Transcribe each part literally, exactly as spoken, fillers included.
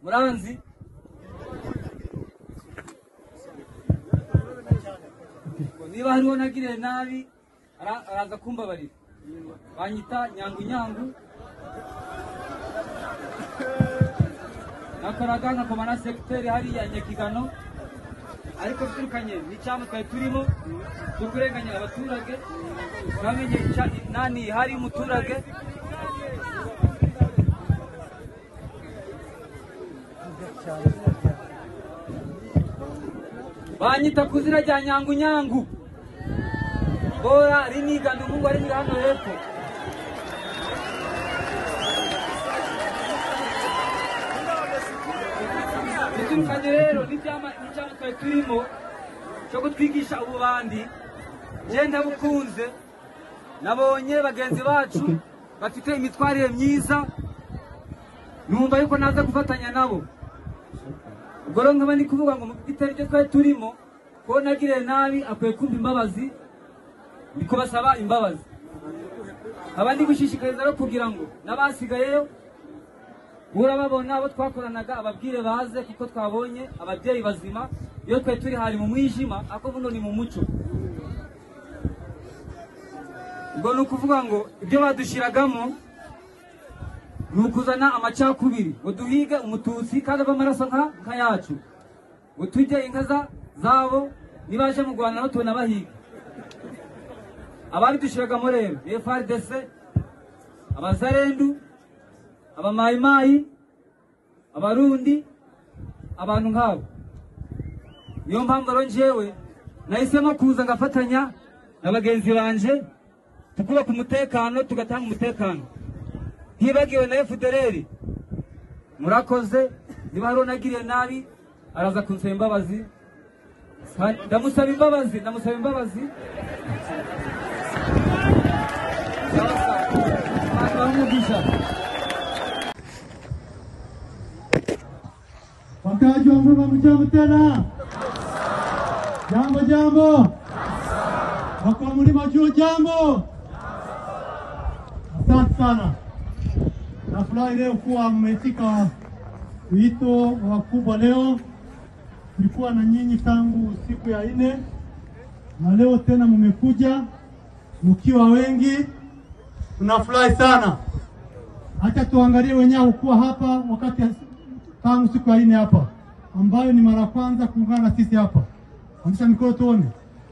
Muranzi niba hariho nagiriye nabi araza kumbabarira. Banyita Nyangu Nyangu nakoraga nkakomana sekiteri hariya Nyakigano, ariko turukanye n'icyama twari turimo tukurenganya abaturage. Twamenye nani hari umuturage banyita kuzira rya Nyangu Nyangu, bora riniganda umungu ari hano hepfo. Turukanye rero n'icyama n'icyama twari turimo cyo gutwigisha ububandi. Genda bukunze nabonye bagenzi bacu bafite imitwarire myiza, numva yuko naza gufatanya nabo. Ubwo rero nkaba ndi kuvuga ngo mu bitari cyo twari turimo ko nagiriye nabi akwiye kumva imbabazi, niko basaba imbabazi. Abandi gushishikariza rero kugira ngo n'abasigayeyo bura babona abo twakoranaga ababwire baze, kuko twabonye ababyeyi bazima iyo twari turi hari mu mwijima, ako buno ni mu muco. Ubwo nukuvuga ngo ibyo badushiragamo nukuzana amacakubiri ngo duhige umututsi kandi bamaraso nka nka yacu, ngo tujye inka zabo nibaje mu Rwanda no tubona bahiga. Abari dushiragamo rero F R D C, abazarendu, abamayimayi, abarundi, abantu nkabo. Niyo mpamvu rero njyewe nahisemo kuza ngafatanya na bagenzi banje tukubaka umutekano, tugatanga umutekano. Ntibagiwe na F D L R, murakoze. Niba hariho nagiriye nabi araza kunsaba imbabazi, ndamusaba imbabazi ndamusaba imbabazi Wakaji wa Mvuma mjamu tena. Jambo jambo. Wako wa Mlima Juu jambo. Asante sana. Nafurahi leo kuwa mmeitika wito wa wakubwa leo. Tulikuwa na nyinyi tangu siku ya nne, na leo tena mmekuja mkiwa wengi. Tunafurahi sana. Acha tuangalie wenyewe kuwa hapa wakati tangu siku ya nne hapa, ambayo ni mara kwanza kuungana na sisi hapa. Andisha mikono tuone.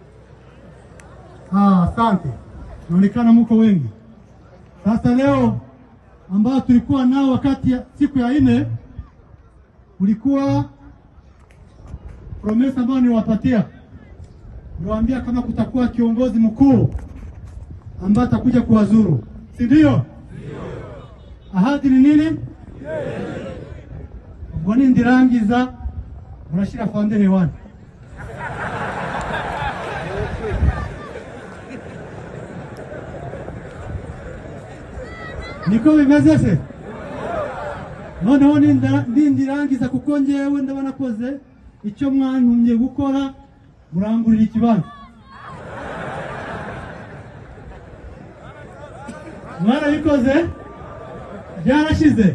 Ah, asante. Naonekana mko wengi. Sasa leo ambao tulikuwa nao wakati ya siku ya nne, kulikuwa promesa ambayo niwapatia. Niwaambia kama kutakuwa kiongozi mkuu ambaye atakuja kuwazuru. Si ndio? Ndio. Ahadi ni nini? Mboni ndirangiza murashira fande hewani. Niko bimeze se? Noneho nindirangiza kuko njewe ndabanakoze icyo mwantumye gukora, murangurira ikibanza. Mwarabikoze? Byarashize?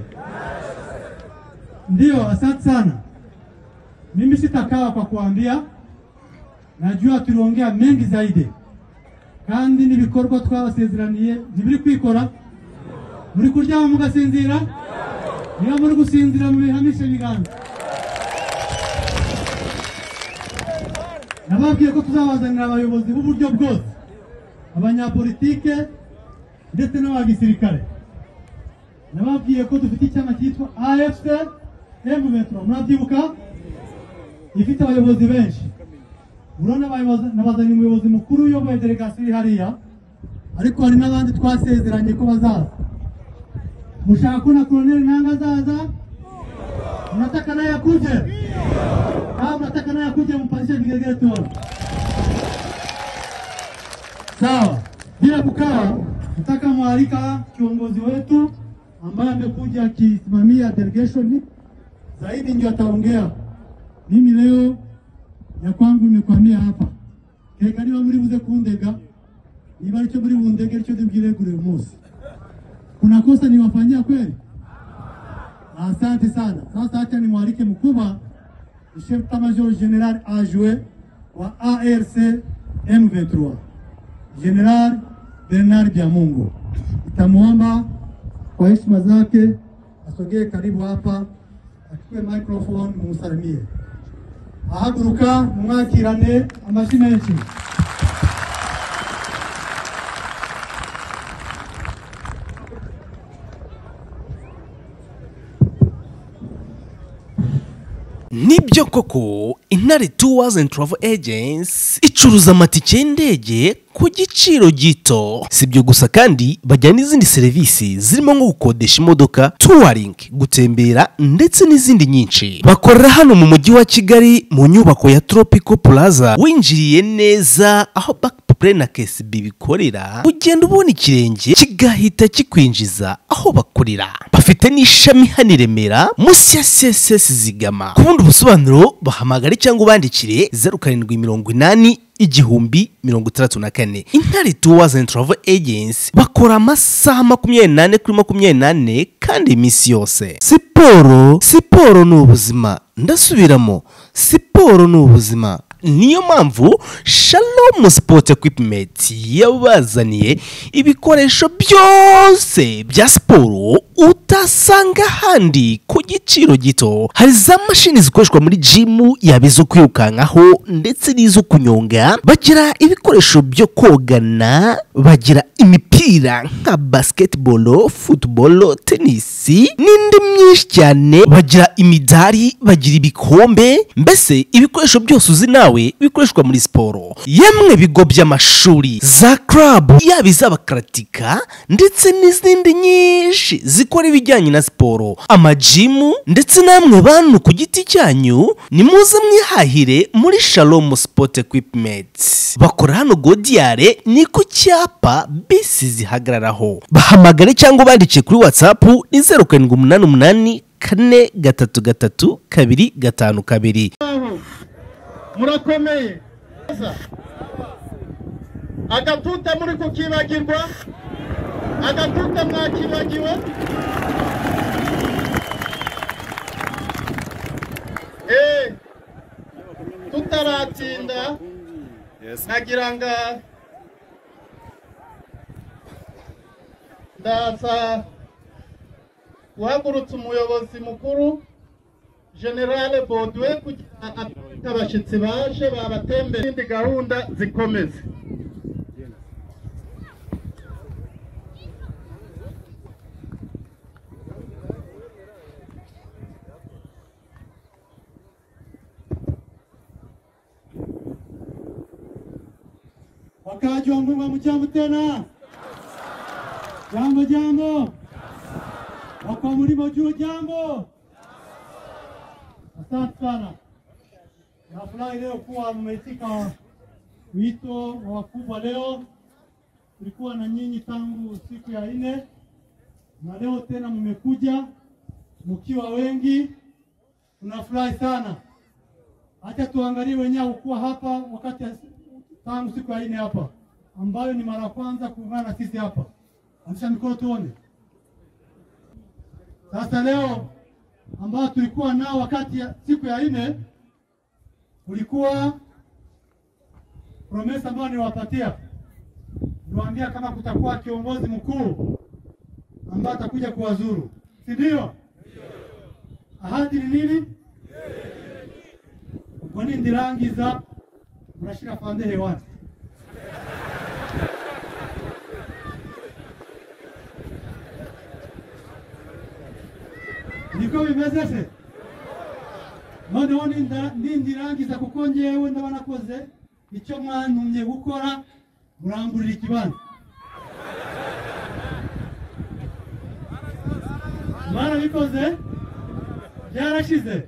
Ndio, asante sana. Mimi sitakawa kwa kuambia, najua tuliongea mengi zaidi. Kandi nibikorwa twabasezeraniye nibiri kwikora. Muri kuryama mugasinzira? Niba muri gusinzira mubihamishe ibiganza. Nababwiye ko tuzabazanira abayobozi b'uburyo bwose, abanyapolitike ndetse n'abagisirikare. Nababwiye ko dufite icyama cyitwa A F C M vingt trois, murabyibuka? Ifite abayobozi benshi. Urona nabazanye umuyobozi mukuru uyoboye delegasiyo hariya, ariko hari n'abandi twasezeranye ko bazaza. Mushaka kuna Colonel Nanga zaza? Mnataka naye akuje? Kama mnataka naye akuje mpandishe vigegele tuone. Sawa. Bila kukaa, nataka mwalika kiongozi wetu ambaye amekuja akisimamia delegation zaidi ndio ataongea. Mimi leo ya kwangu nimekwamia hapa. Kega niba muri buze kundega, niba icyo muri bundege icyo dibwire kure umunsi. Kuna kosa niwafanyia kweli? Asante sana. Sasa acha nimwalike mkubwa Chef Major General Adjoint wa A R C M vingt trois General Bernard Byamungu. Itamuomba kwa heshima zake asogee karibu hapa, achukue microphone mumusalimie. Ahaguruka mumwakirane amashyi menshi. Nibyo koko Intare Tours and Travel Agents icuruza amatike y'indege ku giciro gito. Sibyo gusa kandi bajyana n'izindi serivisi zirimo nko gukodesha imodoka, touring, gutembera ndetse n'izindi nyinshi. Bakorera hano mu mujyi wa Kigali mu nyubako ya Tropical Plaza. Winjiriye neza aho Backplay na K S B bikorera, ugenda ubona ikirenge kigahita kikwinjiza aho bakorera. Bafite n'ishami hano i Remera munsi ya C S S Zigama. Ku bundi busobanuro bahamagare cyangwa ubandikire zero karindwi mirongo inani igihumbi mirongo itandatu na kane. Intare Tours and Travel Agents bakora amasaha makumyabiri n'ane kuri makumyabiri n'ane kandi iminsi yose. Siporo, siporo ni ubuzima. Ndasubiramo, siporo ni ubuzima. Niyo mpamvu Shalom Sport Equipment yabazaniye ibikoresho byose bya siporo utasanga handi ku giciro gito. Hari za mashini zikoreshwa muri gym, yabizo kwirukankaho ndetse n'izo kunyonga. Bagira ibikoresho byo kogana, bagira imipira nka basketball, football, tennis n'indi myinshi cyane. Bagira imidari, bagira ibikombe, mbese ibikoresho byose uzi nawe bikoreshwa muri siporo. Yemwe bigo by'amashuri, za club, yaba iz'abakaratika ndetse n'izindi nyinshi zikora ibijyanye na siporo, amajimu ndetse namwe bantu ku giti cyanyu nimuze mwihahire muri Shalom Sport Equipment. Bakora hano Godiare ni ku cyapa bisi zihagararaho. Bahamagare cyangwa bandike kuri WhatsApp ni zero karindwi umunani umunani kane gatatu gatatu kabiri gatanu kabiri. Murakomeye. Agatuta muri kukibagirwa, agatuta mwakibagiwe. Eh, tutaratinda nagiranga ndaza guhagurutsa umuyobozi mukuru General Baudouin kugira abashitsi baje babatembera indi gahunda zikomeze. Wakaji wa Mungu mchambu tena. Jambo jambo. Wako mlima juu jambo. Asante sana. Nafurahi leo kuwa mmeitika wito wa wakubwa leo. Tulikuwa na nyinyi tangu siku ya nne na leo tena mmekuja mkiwa wengi. Tunafurahi sana. Acha tuangalie wenyewe kuwa hapa wakati tangu siku ya nne hapa ambayo ni mara kwanza kuungana na sisi hapa. Anisha mikono tuone. Sasa leo ambao tulikuwa nao wakati ya siku ya nne ulikuwa promesa ambayo niwapatia. Niwaambia kama kutakuwa kiongozi mkuu ambaye atakuja kuwazuru. Si ndio? Ahadi ni nini? Kwa nini ndirangiza murashira fande hewani? Niko bimeze se? None woni ndindirangiza kuko njewe ndabana koze icyo mwantumye gukora muramburira ikibanza. Mara bikoze? Byarashize?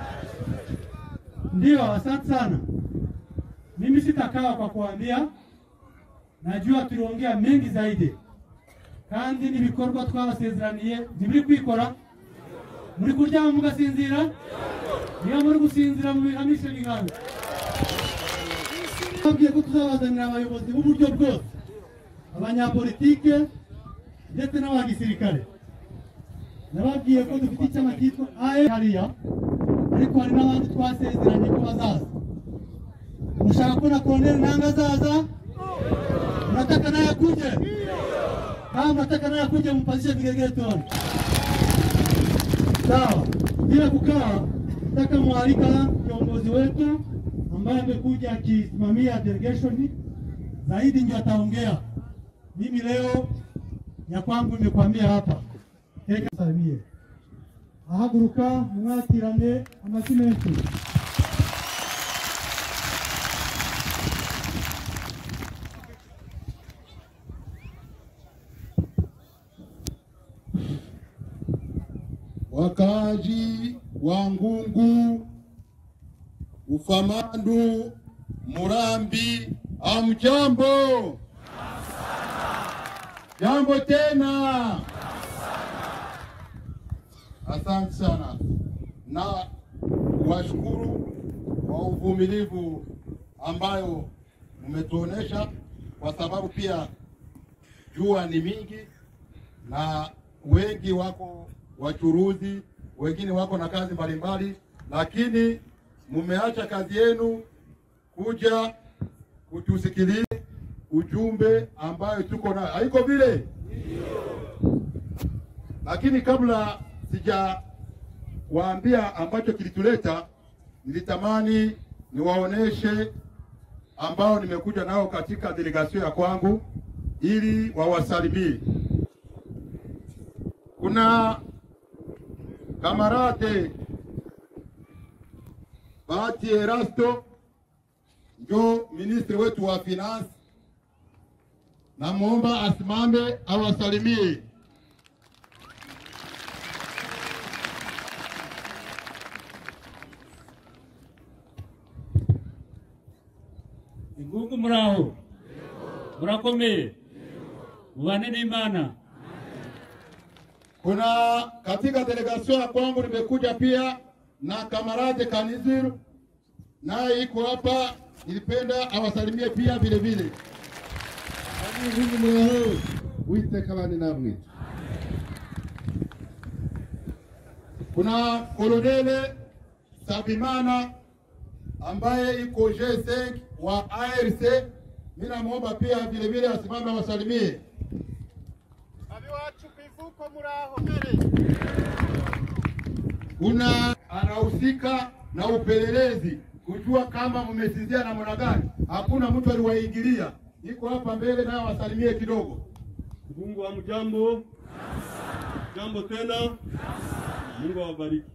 Ndio, asante sana. Mimi sitakawa kwa kuambia, najua tuliongea mengi zaidi. Kandi nibikorwa twabasezeraniye ntibiri kwikora. Muri kuryama mugasinzira? Niyo muri gusinzira mu bihamishe biganza. Twabwiye ko tuzabazanira abayobozi b'uburyo bwose, abanyapolitike ndetse n'abagisirikare. nababwiye ko dufite icyama cyitwa A F hariya ariko hari n'abandi twasezeranye ko bazaza. Mushaka ko na Colonel Nanga azaza? Mnataka naye akuje? Kama mnataka naye akuje mpandishe vigelegele tuone. Sawa. Bila kukaa, nataka mualika kiongozi wetu ambaye amekuja akisimamia delegation zaidi ndio ataongea. Mimi leo ya kwangu nimekwambia hapa. Eka salimie. Ahaguruka mwatirane amakimentu. Wakaji wa Ngungu, Ufamandu, Murambi, amjambo. Jambo tena. Asante sana na washukuru kwa uvumilivu ambayo mmetuonesha, kwa sababu pia jua ni mingi na wengi wako wachuruzi, wengine wako na kazi mbalimbali, lakini mumeacha kazi yenu kuja kutusikiliza ujumbe ambayo tuko na haiko vile. Lakini kabla sija waambia ambacho kilituleta, nilitamani niwaoneshe ambao nimekuja nao katika delegasyon ya kwangu ili wawasalimie. Kuna kamarade Bahati Erasto, ndio ministri wetu wa finance, na muomba asimame awasalimie. Ngungu muraho, murakomeye, mubane n'Imana. Kuna katika delegation ya kwangu nimekuja pia na kamarade Kaniziru, naye iko hapa, nilipenda awasalimie pia vile vile. Ngungu muraho, Uwiteka abane namwe. Kuna Kolonele Sabimana ambaye iko G cinq wa A R C, mina muomba pia vile vile asimame awasalimie. Abiwacu kwivuko muraho. Kuna anahusika na upelelezi kujua kama mmesinzia na mwana gani, hakuna mtu aliwaingilia, iko hapa mbele na wasalimie kidogo. Mungu wa mjambo. Jambo tena. Mungu awabariki.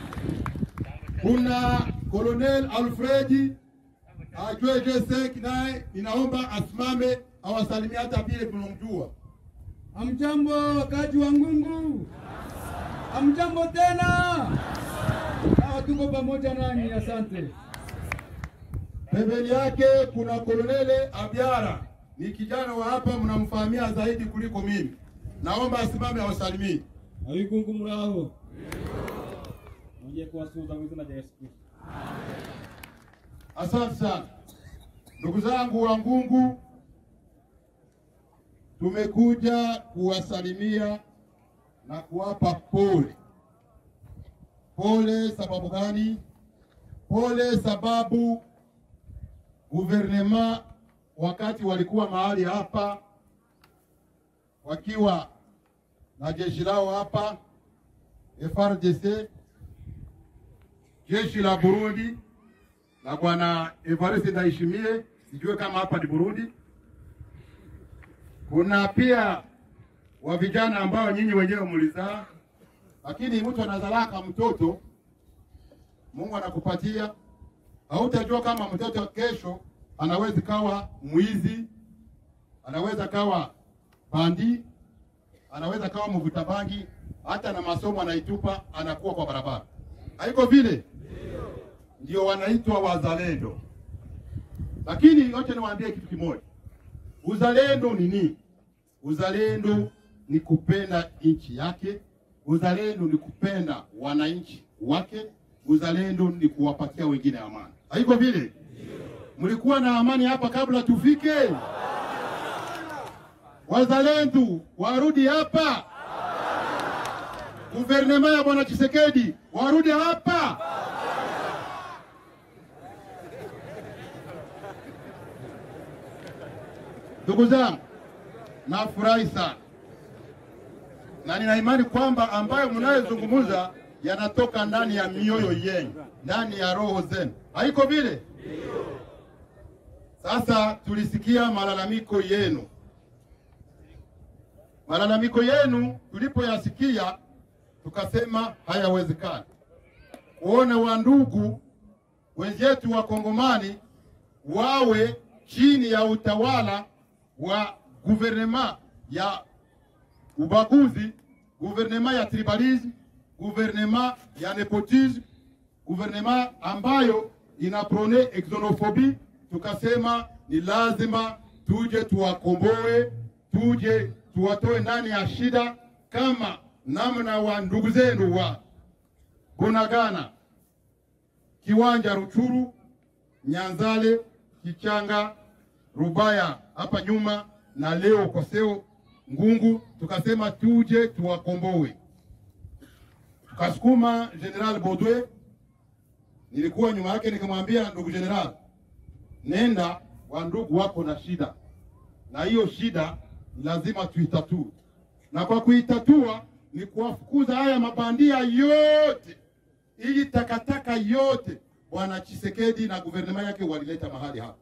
Kuna Colonel Alfredi ajue G cinq, naye inaomba asimame awasalimie hata vile mnomjua. Amjambo wakaji wa Ngungu. Amjambo tena. Hawa tuko pamoja nani, asante. Pembeni yake kuna Kolonele Abiara, ni kijana wa hapa, mnamfahamia zaidi kuliko mimi. Naomba asimame awasalimie. Abigungu muraho. Nje kuwasuza mwizina ja Yesu Kristo. Asante sana. Ndugu zangu wa Ngungu, tumekuja kuwasalimia na kuwapa pole. Pole sababu gani? Pole sababu guvernema wakati walikuwa mahali hapa wakiwa na jeshi lao hapa, F R D C, jeshi la Burundi na bwana Evariste Ndayishimiye, sijue kama hapa ni Burundi. Kuna pia wa vijana ambao nyinyi wenyewe mlizaa, lakini mtu anazalaka mtoto, Mungu anakupatia, hautajua kama mtoto kesho anaweza kawa mwizi, anaweza kawa bandi, anaweza kawa mvuta bangi, hata na masomo anaitupa, anakuwa kwa barabara. Haiko vile? Ndio wanaitwa wazalendo. Lakini yote niwaambie kitu kimoja. Uzalendo ni nini? Uzalendo ni kupenda nchi yake. Uzalendo ni kupenda wananchi wake. Uzalendo ni kuwapatia wengine amani. Haiko vile? Mlikuwa na amani hapa kabla tufike? Wazalendo warudi hapa. Guvernema ya Bwana Tshisekedi warudi hapa. Ndugu zangu, nafurahi sana na nina imani kwamba ambayo mnayozungumza yanatoka ndani ya mioyo yenu, ndani ya roho zenu. Haiko vile? Sasa tulisikia malalamiko yenu. Malalamiko yenu tulipoyasikia tukasema hayawezekani kuona wandugu wenzetu wa Kongomani wawe chini ya utawala wa guvernema ya ubaguzi, guvernema ya tribalism, guvernema ya nepotism, guvernema ambayo inaprone xenophobie. Tukasema ni lazima tuje tuwakomboe, tuje tuwatoe ndani ya shida, kama namna wa ndugu zenu wa Bunagana, Kiwanja, Ruchuru, Nyanzale, Kichanga, Rubaya hapa nyuma na leo Koseo, Ngungu. Tukasema tuje tuwakomboe. Tukasukuma General Baudouin, nilikuwa nyuma yake nikamwambia, ndugu General, nenda, wa ndugu wako na shida, na hiyo shida lazima tuitatue, na kwa kuitatua ni kuwafukuza haya mabandia yote, ili takataka yote Bwana Tshisekedi na guvernema yake walileta mahali hapa.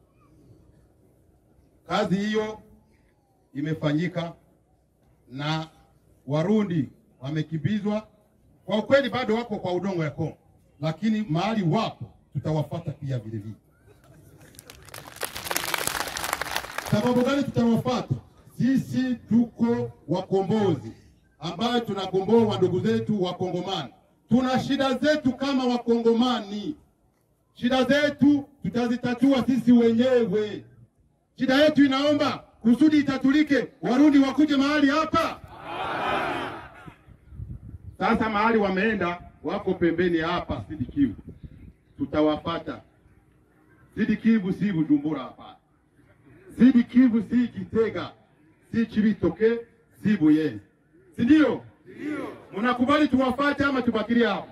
Kazi hiyo imefanyika na Warundi wamekibizwa. Kwa kweli bado wako kwa udongo ya Kongo, lakini mahali wapo tutawafuata pia vile vile. Sababu gani tutawafuata? Sisi tuko wakombozi ambayo tunakomboa wa ndugu zetu wa Kongomani. Tuna shida zetu kama Wakongomani. Shida zetu tutazitatua sisi wenyewe. Shida yetu inaomba kusudi itatulike, Warundi wakuje mahali hapa. Sasa mahali wameenda wako pembeni hapa Sud Kivu. Tutawapata. Sud Kivu si Bujumbura hapa. Sud Kivu si Gitega, si Chibitoke, si Buyenzi. Si ndio? Ndio. Mnakubali tuwafate ama tubakirie hapa?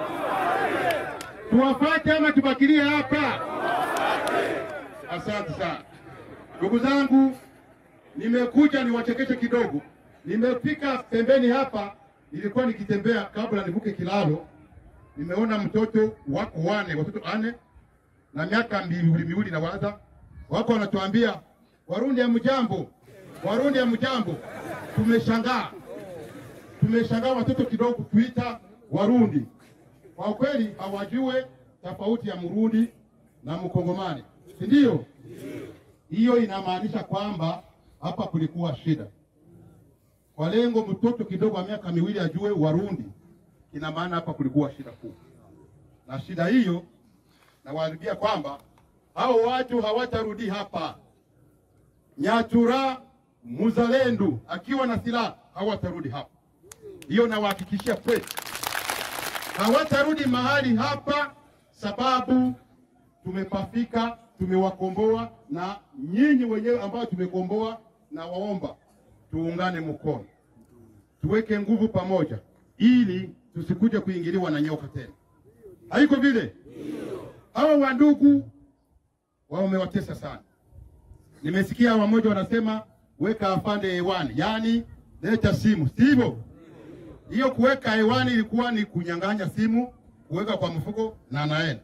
Tuwafate ama tubakirie hapa? Asante sana. Ndugu zangu, nimekuja niwachekeshe kidogo. Nimefika pembeni hapa, nilikuwa nikitembea kabla nivuke kilalo. Nimeona mtoto wako wane, watoto ane na miaka miwili miwili na waza. Wako wanatuambia, Warundi ya mjambo, Warundi ya mjambo. Tumeshangaa. Tumeshangaa watoto kidogo kuita Warundi. Kwa kweli hawajue tofauti ya Murundi na Mkongomani. Si ndio? Hiyo inamaanisha kwamba hapa kulikuwa shida. Kwa lengo mtoto kidogo wa miaka miwili ajue Warundi, ina maana hapa kulikuwa shida kubwa. Na shida hiyo nawaambia kwamba hao watu hawatarudi hapa. Nyatura Muzalendo akiwa na silaha hawatarudi hapa. Hiyo nawahakikishia kweli. Hawatarudi mahali hapa, sababu tumepafika, tumewakomboa, na nyinyi wenyewe ambao tumekomboa, na waomba tuungane mkono, tuweke nguvu pamoja, ili tusikuje kuingiliwa na nyoka tena. Haiko vile? Hao wandugu wao wamewatesa sana. Nimesikia wamoja wanasema weka afande hewani, yani leta simu, sivyo? Hiyo kuweka hewani ilikuwa ni kunyang'anya simu, kuweka kwa mfuko na naenda.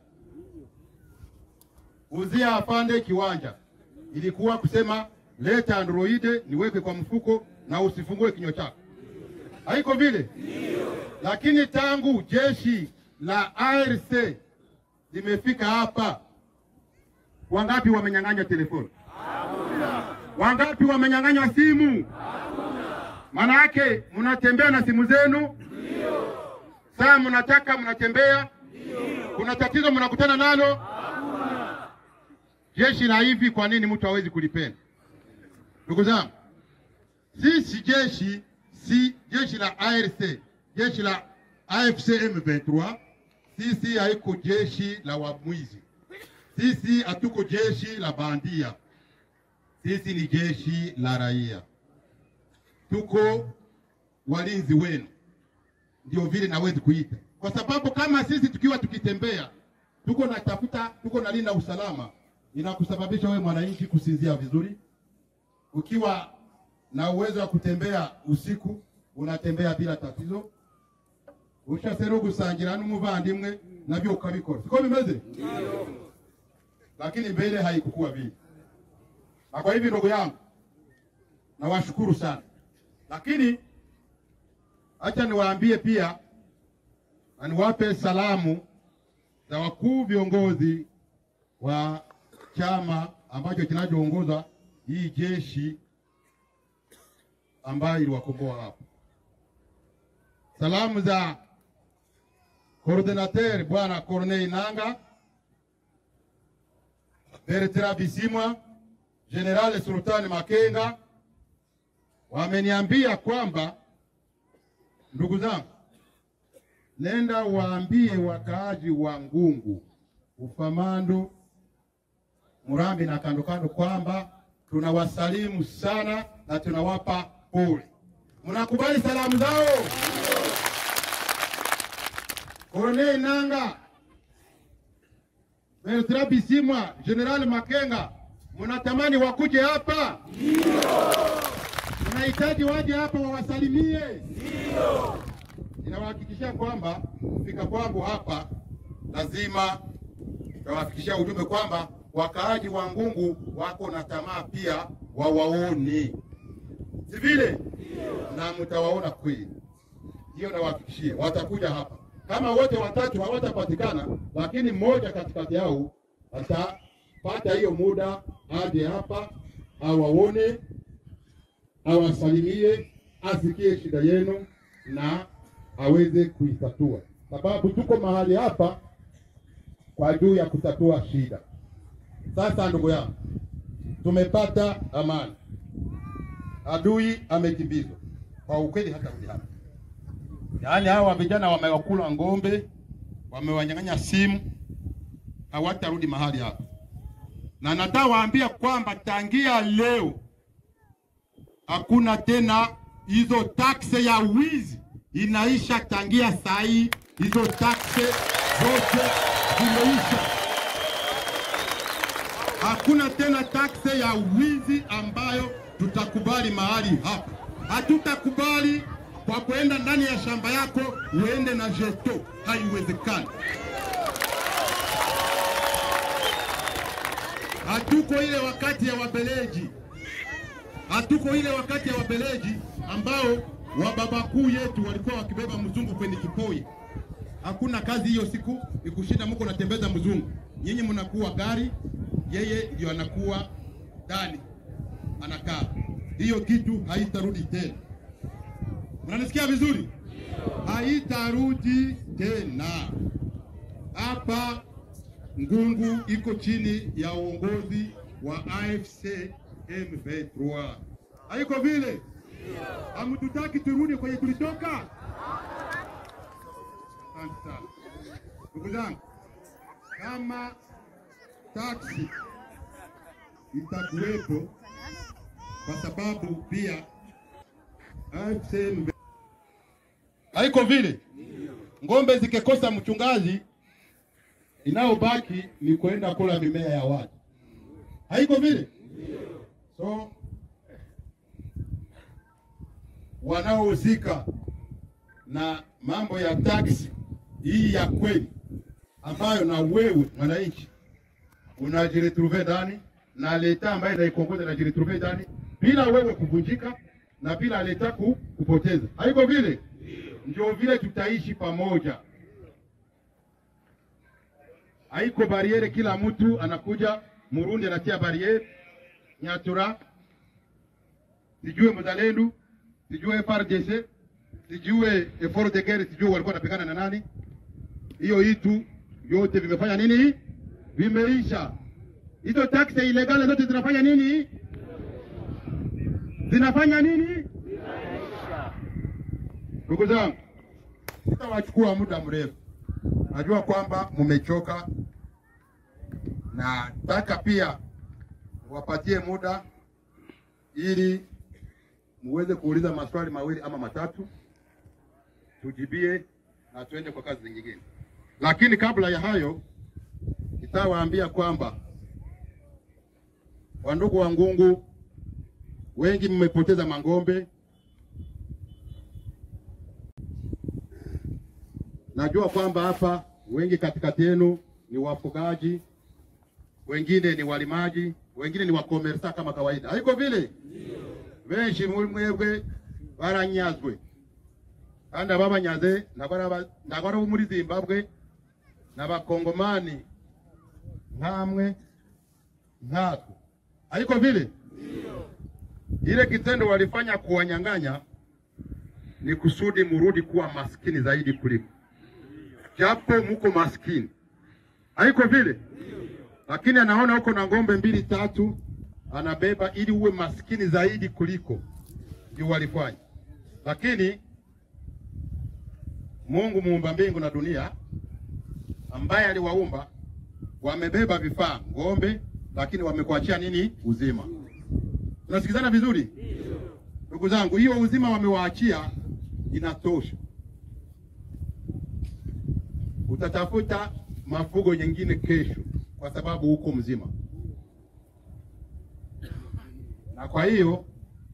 Uzia afande kiwanja ilikuwa kusema leta androide niweke kwa mfuko na usifungue kinywa chako. Haiko vile? Ndio. Lakini tangu jeshi la A R C limefika hapa, wangapi wamenyang'anya telefoni? Hakuna. Wangapi wamenyang'anya simu? Hakuna. Maana yake mnatembea na simu zenu? Ndio. Sasa mnataka mnatembea? Ndio. Kuna tatizo mnakutana nalo? Hakuna. Jeshi la hivi kwa nini mtu hawezi kulipenda? Ndugu zangu, sisi jeshi si jeshi la A R C, jeshi la A F C M vingt trois, sisi haiko jeshi la wamwizi. Sisi hatuko jeshi la bandia. Sisi ni jeshi la raia. Tuko walinzi wenu. ndio vile nawezi kuita, kwa sababu kama sisi tukiwa tukitembea tuko na tafuta tuko na linda usalama, inakusababisha wewe mwananchi kusinzia vizuri. Ukiwa na uwezo wa kutembea usiku, unatembea bila tatizo. Ushasero gusangira n'umuvandimwe nabyo ukabikora. Siko bimeze? Ndio. Lakini mbele haikukuwa vile. Na kwa hivyo ndugu yangu, nawashukuru sana. Lakini acha niwaambie pia na niwape salamu za wakuu viongozi wa chama ambacho kinachoongoza hii jeshi ambayo iliwakomboa hapo. Salamu za coordinateur bwana Corneille Nanga, Bertrand Bisimwa, General Sultani Makenga. Wameniambia kwamba ndugu zangu, nenda waambie wakaaji wa Ngungu, Ufamando, Murambi na kando kando kwamba tunawasalimu sana na tunawapa pole. Mnakubali salamu zao? Corneille Nanga, Bertrand Bisimwa, General Makenga, mnatamani wakuje hapa? Ndio. Mnahitaji waje hapa wawasalimie? Ndio. Ninawahakikishia kwamba kufika kwangu hapa lazima nawahakikishia ujumbe kwamba wakaaji wa Ngungu wako na tamaa pia wawaone. Si vile? Na mtawaona kweli. Hiyo nawahakikishia watakuja hapa. Kama wote watatu hawatapatikana, lakini mmoja katikati yao atapata hiyo muda aje hapa awaone, awasalimie, asikie shida yenu na aweze kuitatua. Sababu tuko mahali hapa kwa ajili ya kutatua shida. Sasa ndugu yangu, tumepata amani. Adui amekimbizwa. Kwa ukweli hata uli hapa. Yaani hawa vijana wamewakula ngombe, wamewanyang'anya simu, hawatarudi mahali hapa. Na nataka waambia kwamba tangia leo hakuna tena hizo taxe ya wizi, inaisha tangia saa hii, hizo taxe zote zimeisha. Hakuna tena taxe ya wizi ambayo tutakubali mahali hapa. Hatutakubali kwa kuenda ndani ya shamba yako uende na jeto, haiwezekani. Hatuko ile wakati ya Wabeleji. Hatuko ile wakati ya Wabeleji ambao wababakuu yetu walikuwa wakibeba mzungu kwenye kipoi. Hakuna kazi hiyo siku, ikushinda mko natembeza mzungu. Nyinyi mnakuwa gari, yeye ndio anakuwa ndani. Anakaa. Hiyo kitu haitarudi tena. Mnanisikia vizuri? Haitarudi tena. Hapa Ngungu iko chini ya uongozi wa A F C M vingt trois. Haiko vile? Hamtutaki turudi kwenye tulitoka? Sasa. Ndugu zangu, kama taksi itakuwepo, kwa sababu pia A F C M haiko vile. Ngombe zikekosa mchungaji, inaobaki ni kwenda kula mimea ya watu. Haiko vile? So wanaohusika na mambo ya taksi hii ya kweli, ambayo na wewe mwananchi unajiretrouver ndani, na leta ambayo inaikoongoza inajiretrouver ndani, bila wewe kuvunjika na bila leta kupoteza. Haiko vile? Ndio vile tutaishi pamoja. Haiko bariere, kila mtu anakuja Murundi anatia bariere, Nyatura, sijue Mzalendo, sijue F R D C, sijue effort de guerre, sijue walikuwa wanapigana na nani. Hiyo hitu yote vimefanya nini? Vimeisha. Hizo taksi ilegale zote zinafanya nini? Zinafanya nini? Vimeisha. Ndugu zangu, sitawachukua muda mrefu. Najua kwamba mmechoka, na nataka pia wapatie muda ili muweze kuuliza maswali mawili ama matatu. tujibie na tuende kwa kazi nyingine. Lakini kabla ya hayo, nitawaambia kwamba wandugu wa Ngungu, wengi mmepoteza mangombe. Najua kwamba hapa wengi katikati yenu ni wafugaji, wengine ni walimaji, wengine ni wakomersa kama kawaida. Haiko vile? Benshi mwebwe baranyazwe. Anda baba nyaze nagora nagora muri Zimbabwe n'abakongomani nkamwe nkako. Haiko vile? Ile kitendo walifanya kuwanyang'anya ni kusudi murudi kuwa maskini zaidi kuliko. Japo muko maskini. Haiko vile? Lakini anaona uko na ngombe mbili tatu, anabeba ili uwe maskini zaidi kuliko. Ndio walifanya. Lakini Mungu muumba mbingu na dunia, ambaye aliwaumba, wamebeba vifaa ngombe, lakini wamekuachia nini? Uzima. Tunasikizana vizuri? Ndugu zangu, hiyo uzima wamewaachia inatosha. Utatafuta mafugo nyingine kesho kwa sababu huko mzima. Na kwa hiyo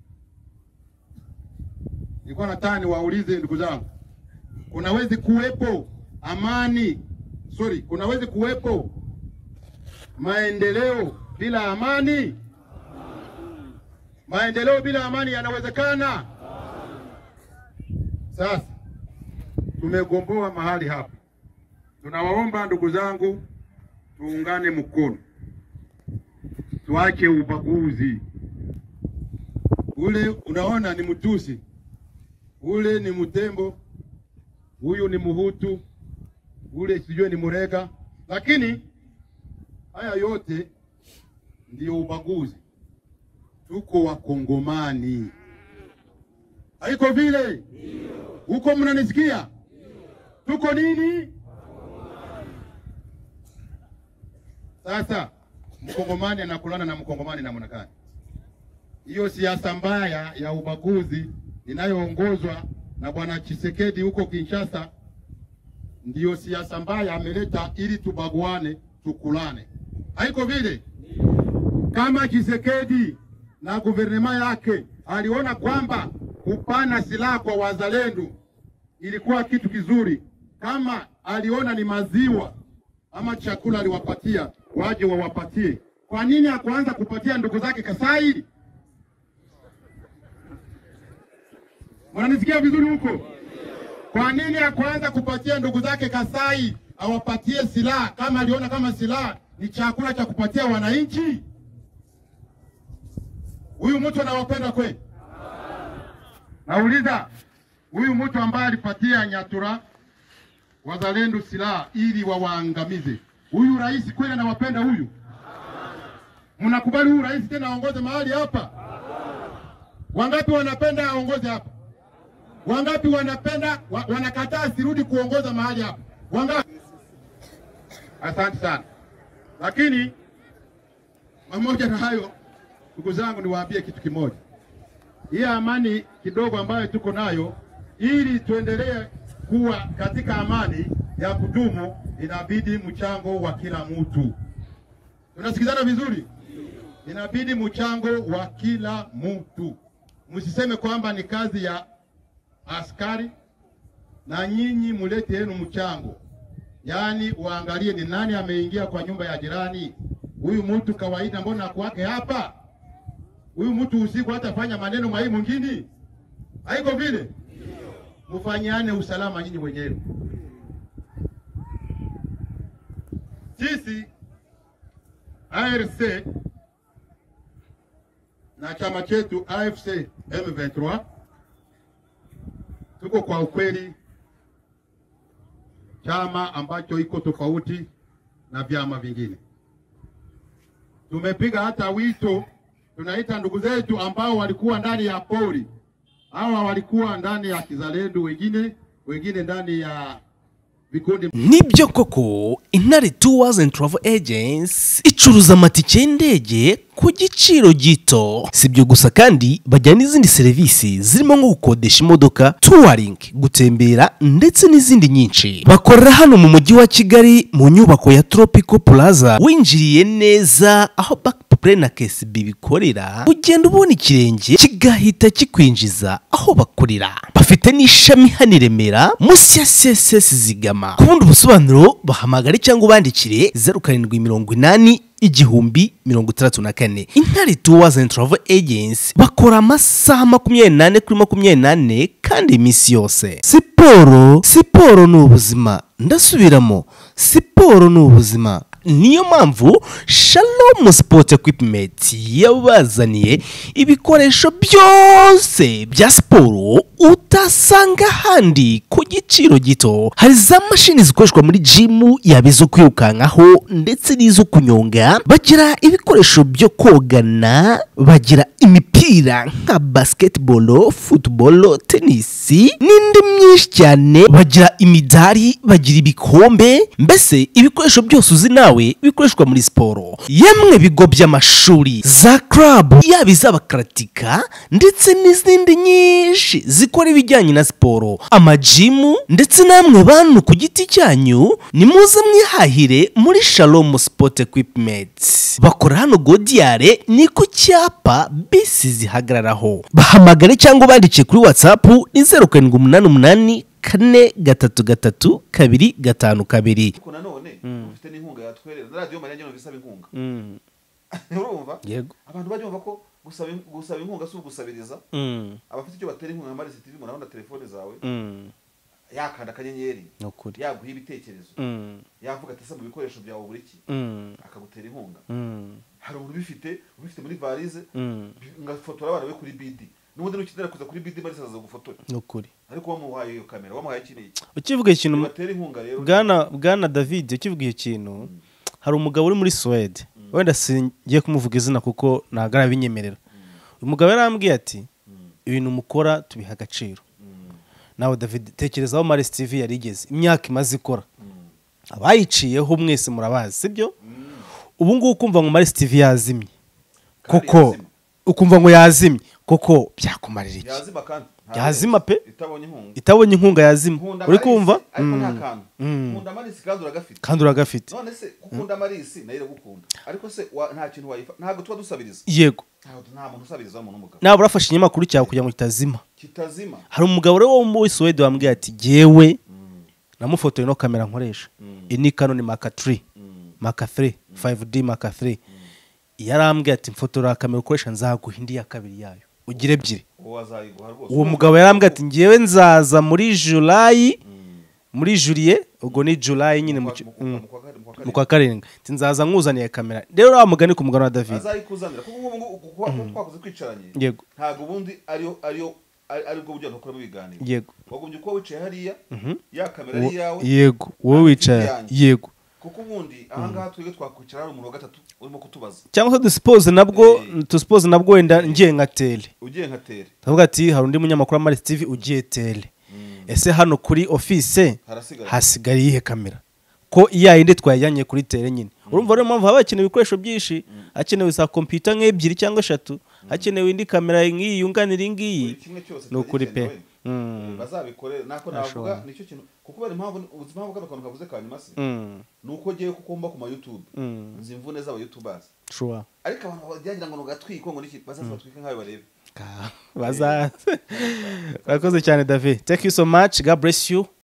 nilikuwa nataka niwaulize ndugu zangu, kunawezi kuwepo amani, sorry, kunawezi kuwepo maendeleo bila amani? Maendeleo bila amani yanawezekana? Sasa tumegomboa mahali hapa. Tunawaomba ndugu zangu, tuungane mkono, tuache ubaguzi. Ule unaona ni Mtusi, ule ni Mtembo, huyu ni Muhutu, ule sijue ni Murega, lakini haya yote ndio ubaguzi. Tuko Wakongomani. Haiko vile? Huko mnanisikia? Tuko nini? Sasa Mkongomani anakulana na Mkongomani namna gani? Hiyo siasa mbaya ya ubaguzi inayoongozwa na Bwana Tshisekedi huko Kinshasa ndio siasa mbaya ameleta ili tubaguane, tukulane. Haiko vile? Kama Tshisekedi na guvernema yake aliona kwamba kupana silaha kwa wazalendo ilikuwa kitu kizuri, kama aliona ni maziwa ama chakula aliwapatia, waje wawapatie, kwa nini hakuanza kupatia ndugu zake Kasai? Mnanisikia vizuri huko? Kwa nini hakuanza kupatia ndugu zake Kasai awapatie silaha, kama aliona kama silaha ni chakula cha kupatia wananchi? Huyu mtu anawapenda kweli? Nauliza, huyu mtu ambaye alipatia Nyatura wazalendo silaha ili wawaangamize, huyu rais kweli anawapenda huyu? Mnakubali huyu rais tena aongoze mahali hapa? Wangapi wanapenda aongoze hapa? Wangapi wanapenda wa, wanakataa sirudi kuongoza mahali hapa? Wangapi? Asante sana. Lakini pamoja na hayo, ndugu zangu, niwaambie kitu kimoja. Hii amani kidogo ambayo tuko nayo, ili tuendelee kuwa katika amani ya kudumu, inabidi mchango wa kila mtu. Tunasikizana vizuri? Inabidi mchango wa kila mtu. Msiseme kwamba ni kazi ya askari, na nyinyi mulete yenu mchango. Yaani uangalie ni nani ameingia kwa nyumba ya jirani. Huyu mtu kawaida mbona kwake hapa? Huyu mtu usiku hatafanya maneno mai mwingine? Haiko vile? Mfanyane usalama nyinyi wenyewe. Sisi A R C na chama chetu A F C M vingt-trois tuko kwa ukweli chama ambacho iko tofauti na vyama vingine. Tumepiga hata wito, tunaita ndugu zetu ambao walikuwa ndani ya pori, hawa walikuwa ndani ya kizalendo, wengine wengine ndani ya vikundi. Nibyo koko Intare Tours and Travel Agents icuruza amatike y'indege ku giciro gito. Sibyo gusa kandi bajyana n'izindi serivisi zirimo nko gukodesha imodoka, touring, gutembera ndetse n'izindi nyinshi. Bakorera hano mu mujyi wa Kigali mu nyubako ya Tropical Plaza. Winjiriye neza aho Backpay na K S B bikorera, ugenda ubona ikirenge kigahita kikwinjiza aho bakorera. Bafite n'ishami hano i Remera munsi ya C S S Zigama. Ku bundi busobanuro bahamagare cyangwa ubandikire zeru karindwi mirongo inani igihumbi mirongo itandatu na kane. Intare Tours and Travel Agency bakora amasaha makumyabiri n'ane kuri makumyabiri n'ane kandi iminsi yose. Siporo, siporo ni ubuzima. Ndasubiramo, siporo ni ubuzima. Niyo mpamvu Shalom Sport Equipment yabazaniye ibikoresho byose bya siporo utasanga handi ku giciro gito. Hari za mashini zikoreshwa muri gym, yabizo kwirukankaho ndetse n'izo kunyonga. Bagira ibikoresho byo kogana, bagira imipira nka basketball, football, tennis n'indi myinshi cyane. Bagira imidari, bagira ibikombe, mbese ibikoresho byose uzi nawe bikoreshwa muri siporo. Yemwe bigo by'amashuri, za club, yaba iz'abakaratika ndetse n'izindi nyinshi zikora ibijyanye na siporo, amajimu ndetse namwe bantu ku giti cyanyu nimuze mwihahire muri Shalom Sport Equipment. Bakora hano Godiare ni ku cyapa bisi zihagararaho. Bahamagare cyangwa bandike kuri WhatsApp ni zeru karindwi umunani umunani kane gatatu gatatu kabiri gatanu kabiri. Kuna none ufite n'inkunga yatwerera radio Mariya nyine bisaba inkunga. Urumva? Yego. Abantu bajye bumva ko gusaba gusaba inkunga si ugusabiriza. Abafite icyo batera inkunga muri C T V murabona telefone zawe. Yakanda akanyenyeri. Nokuri. Yaguha ibitekerezo. Yavuga ati saba ibikoresho byawe buri ki. Akagutera inkunga. Hari umuntu bifite, ubifite muri valise, ngafotora abana be kuri B D. Nubundi nukidera kuza kuri B D bari saza gufotora. Nokuri. Ariko wamuhaye iyo kamera, wamuhaye kiniki. Ukivuga ikintu batera inkunga rero. Bwana Bwana David ukivuga ikintu, hari umugabo uri muri Sweden. Wenda singiye kumuvuga izina kuko nagara binyemerera. Uyu mugabo yarambwiye ati ibintu mukora tubiha agaciro. Nawe David tekerezaho Maris T V yarigeze imyaka imaze ikora. Abayiciyeho mwese murabazi, sibyo? Ubu ngubu kumva ngo Maris T V yazimye. Koko ukumva ngo yazimye. Koko byakumarira iki? Yazima kandi. Yazima pe. Itabonye inkunga. Itabonye inkunga yazima. Uri kumva? Ariko nta kantu. Nkunda Maris kandi uragafite. Kandi uragafite. None se gukunda Maris nayo gukunda. Ariko se nta kintu wayifa ntago tuba dusabiriza. Yego. Nta muntu usabiriza mu n'umugabo. Nabo urafashe inyamakuru cyawe kugira ngo kitazima. Kitazima. Hari umugabo rero wo muri Sweden wambwiye ati jewe namufotoye no kamera nkoresha. Ini Canon Mark three. Mark three, five D Mark three. Yarambwiye ati mfotora kamera ukoresha nzaguha indi ya kabiri yayo. Ugire ebyiri. Uwo mugabo yarambwiye ati ngiyewe nzaza muri July, muri Juillet, ubwo ni July nyine mu kwa karindwi. Ati nzaza nkuzaniye kamera. Rero wamugani ku mugano wa David. Azayikuzanira kuko ngubu twakoze kwicaranye. Yego. Ntago ubundi ariyo ariyo ari bwo buryo nokora mu biganiro. Yego. Wagombye ko wicaye hariya, ya kamera ari yawe. Yego. Wowe wicaye. Yego. Kuko ubundi ahangaha twige twakwicara mu wa gatatu urimo kutubaza. Cyangwa se duspose nabwo duspose nabwo wenda ngiye nka tele. Ugiye nka tele. Tavuga ati hari undi munyamakuru wa Maris T V ugiye tele. Ese hano kuri office hasigara ihe kamera. Ko iya yindi twayanye kuri tele nyine. Urumva rero mpamvu habakenewe ibikoresho byinshi, hakenewe za computer nk'ebyiri cyangwa eshatu, hakenewe indi kamera nk'iyi yunganira ingiyi. No kuri pe. Bazabikore nako navuga nicyo kintu kuko bari impamvu ubuzima bw'ako kantu kavuze kanyuma se nuko giye kukomba ku ma YouTube nzimvune z'aba YouTubers sure ariko abantu bajyagira ngo nugatwiko ngo niki bazaza batwike nkayo barebe baza. Bakoze cyane David, thank you so much, God bless you.